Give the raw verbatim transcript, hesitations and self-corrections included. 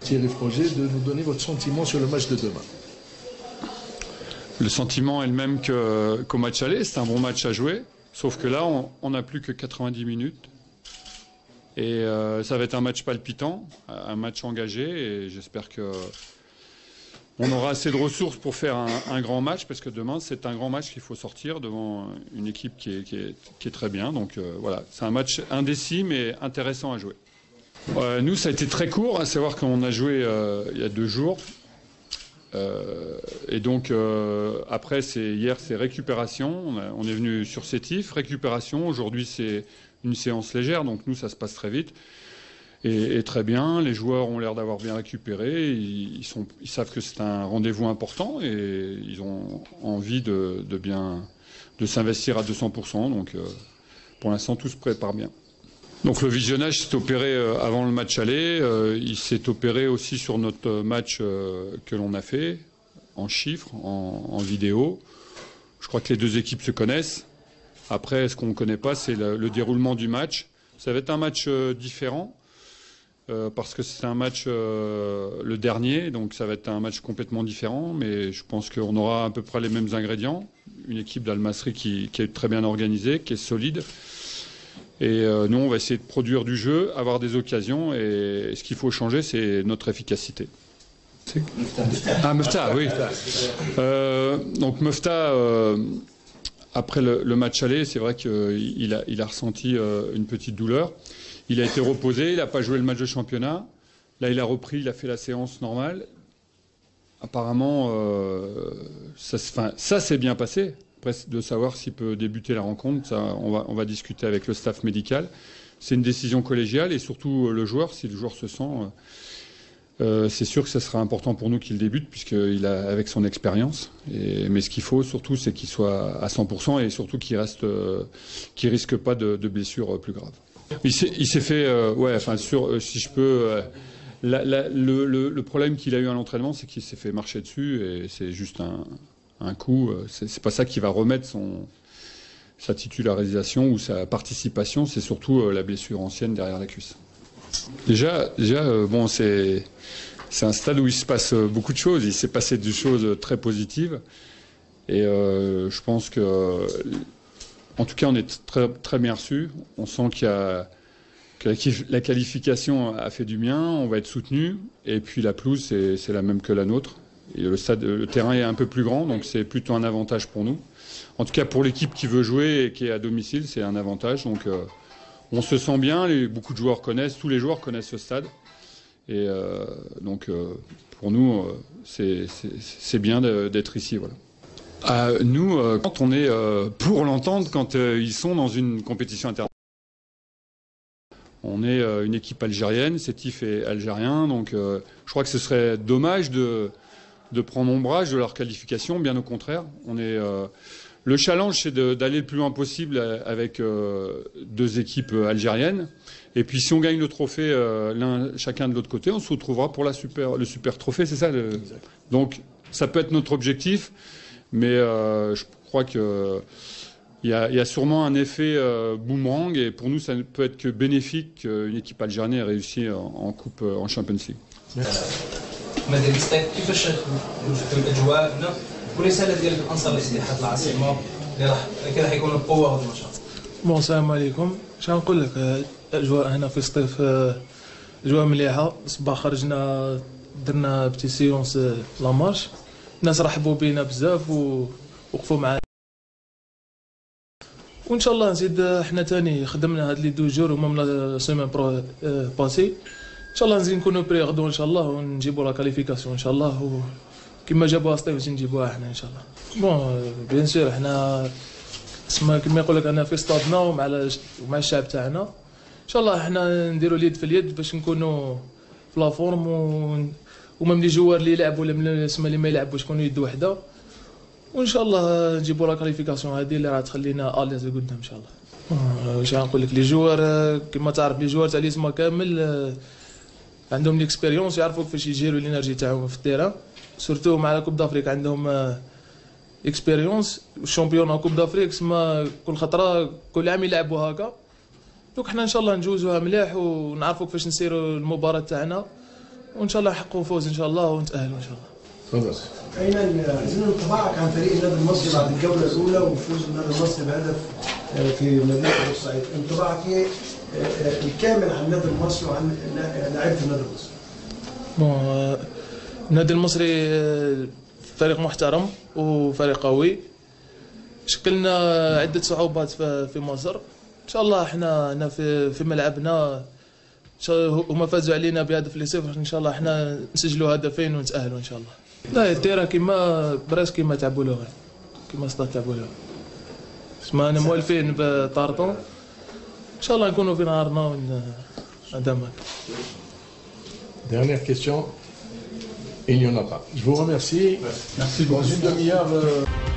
Thierry Froger, de nous donner votre sentiment sur le match de demain. Le sentiment est le même que, qu'au match aller, c'est un bon match à jouer, sauf que là, on n'a plus que quatre-vingt-dix minutes. Et euh, ça va être un match palpitant, un match engagé, et j'espère que on aura assez de ressources pour faire un, un grand match, parce que demain, c'est un grand match qu'il faut sortir devant une équipe qui est, qui est, qui est très bien. Donc euh, voilà, c'est un match indécis, mais intéressant à jouer. Euh, nous, ça a été très court, à savoir qu'on a joué euh, il y a deux jours. Euh, et donc, euh, après, c'est, hier, c'est récupération. On, a, on est venu sur Sétif, récupération. Aujourd'hui, c'est une séance légère, donc nous, ça se passe très vite. Et, et très bien, les joueurs ont l'air d'avoir bien récupéré, ils, ils, sont, ils savent que c'est un rendez-vous important et ils ont envie de, de bien de s'investir à deux cents pour cent, donc euh, pour l'instant tout se prépare bien. Donc le visionnage s'est opéré euh, avant le match aller, euh, il s'est opéré aussi sur notre match euh, que l'on a fait, en chiffres, en, en vidéo. Je crois que les deux équipes se connaissent. Après, ce qu'on ne connaît pas, c'est le, le déroulement du match. Ça va être un match euh, différent. Euh, parce que c'est un match euh, le dernier, donc ça va être un match complètement différent, mais je pense qu'on aura à peu près les mêmes ingrédients. Une équipe d'Al-Masri qui, qui est très bien organisée, qui est solide. Et euh, nous, on va essayer de produire du jeu, avoir des occasions, et ce qu'il faut changer, c'est notre efficacité. Ah, Mefta, oui. Euh, donc Mefta, euh, après le, le match aller, c'est vrai qu'il a, il a ressenti euh, une petite douleur. Il a été reposé, il n'a pas joué le match de championnat. Là, il a repris, il a fait la séance normale. Apparemment, euh, ça, enfin, ça s'est bien passé. Après, de savoir s'il peut débuter la rencontre, ça, on va, on va discuter avec le staff médical. C'est une décision collégiale et surtout le joueur, si le joueur se sent, euh, c'est sûr que ça sera important pour nous qu'il débute, puisqu'il a avec son expérience. Et, mais ce qu'il faut surtout, c'est qu'il soit à cent pour cent et surtout qu'il reste, euh, qu'il risque pas de, de blessures plus graves. Il s'est fait, euh, ouais, enfin, sur, euh, si je peux, euh, la, la, le, le, le problème qu'il a eu à l'entraînement, c'est qu'il s'est fait marcher dessus et c'est juste un, un coup. C'est pas ça qui va remettre son, sa titularisation ou sa participation, c'est surtout euh, la blessure ancienne derrière la cuisse. Déjà, déjà euh, bon, c'est un stade où il se passe beaucoup de choses. Il s'est passé des choses très positives et euh, je pense que. Euh, En tout cas, on est très, très bien reçus. On sent qu'il y a, que la qualification a fait du bien. On va être soutenu. Et puis la pelouse, c'est la même que la nôtre. Et le, stade, le terrain est un peu plus grand, donc c'est plutôt un avantage pour nous. En tout cas, pour l'équipe qui veut jouer et qui est à domicile, c'est un avantage. Donc euh, on se sent bien. Les, beaucoup de joueurs connaissent, tous les joueurs connaissent ce stade. Et euh, donc euh, pour nous, euh, c'est bien d'être ici. Voilà. Euh, nous, euh, quand on est euh, pour l'entendre, quand euh, ils sont dans une compétition internationale, on est euh, une équipe algérienne, Sétif est algérien, donc euh, je crois que ce serait dommage de, de prendre ombrage de leur qualification, bien au contraire. On est, euh, le challenge, c'est d'aller le plus loin possible avec euh, deux équipes algériennes. Et puis si on gagne le trophée euh, l'un chacun de l'autre côté, on se retrouvera pour la super, le super trophée, c'est ça le... Donc ça peut être notre objectif. Mais euh, je crois qu'il y, y a sûrement un effet euh, boomerang et pour nous ça ne peut être que bénéfique qu'une équipe algérienne ait réussi en, en coupe en Champions League. Bon, السلام عليكم. شنو نقول لك الاجواء هنا في سطيف اجواء مليحه. صباح خرجنا درنا بتي سيونس لا مارش. الناس رحبوا بينا بزاف ووقفوا معنا وان شاء الله نزيد حنا تاني خدمنا هاد لي دو جور ومام لا سيمين برو باسي ان شاء الله نزيد نكونوا بري غدو ان شاء الله ونجيبوا لا كاليفيكاسيون ان شاء الله وكما جابوها سطيف نزيد نجيبوها حنا ان شاء الله. بون بيان سور حنا اسما كما يقول لك انا في ستادنا ومع ومع الشعب تاعنا ان شاء الله حنا نديروا اليد في اليد باش نكونوا في لا فورم و ومام لي جوار اللي يلعبوا ولا اسما اللي ما يلعبوش يكونوا يد وحده وان شاء الله نجيبوا لا كاليفيكاسيون هذه اللي راح تخلينا اليز لقدام ان شاء الله. واش غنقول لك لي جوار كما تعرف لي جوار تاع ليسما كامل عندهم ليكسبيريونس يعرفوا كيفاش يجيروا الانرجي تاعهم في التيران سورتو مع لا كوب دافريك عندهم اكسبيريونس الشامبيون كوب دافريك سما كل خطره كل عام يلعبوا هكا دوك حنا ان شاء الله نجوزوها مليح ونعرفوا كيفاش نسيروا المباراه تاعنا وان شاء الله نحققوا فوز ان شاء الله ونتاهلوا ان شاء الله. تفضل. ايمن، عايزين انطباعك عن فريق النادي المصري بعد الجوله الاولى وفوز النادي المصري بهدف في مدينه بورسعيد، انطباعك ايه الكامل عن النادي المصري وعن لاعيبه النادي المصري؟ النادي المصري فريق محترم وفريق قوي، شكلنا عده صعوبات في مصر، ان شاء الله احنا هنا في في ملعبنا هما فازوا علينا بهدف لصفر، ان شاء الله احنا نسجلوا هدفين ونتاهلوا ان شاء الله. لا التيرا كيما براس كيما تعبوا له كيما صدق تعبوا له، اسمعنا مولفين بطارطون، ان شاء الله نكونوا في نهارنا ونعدمك. Dernière question. Il n'y en a pas. Je vous remercie. Merci Dans une demi-heure.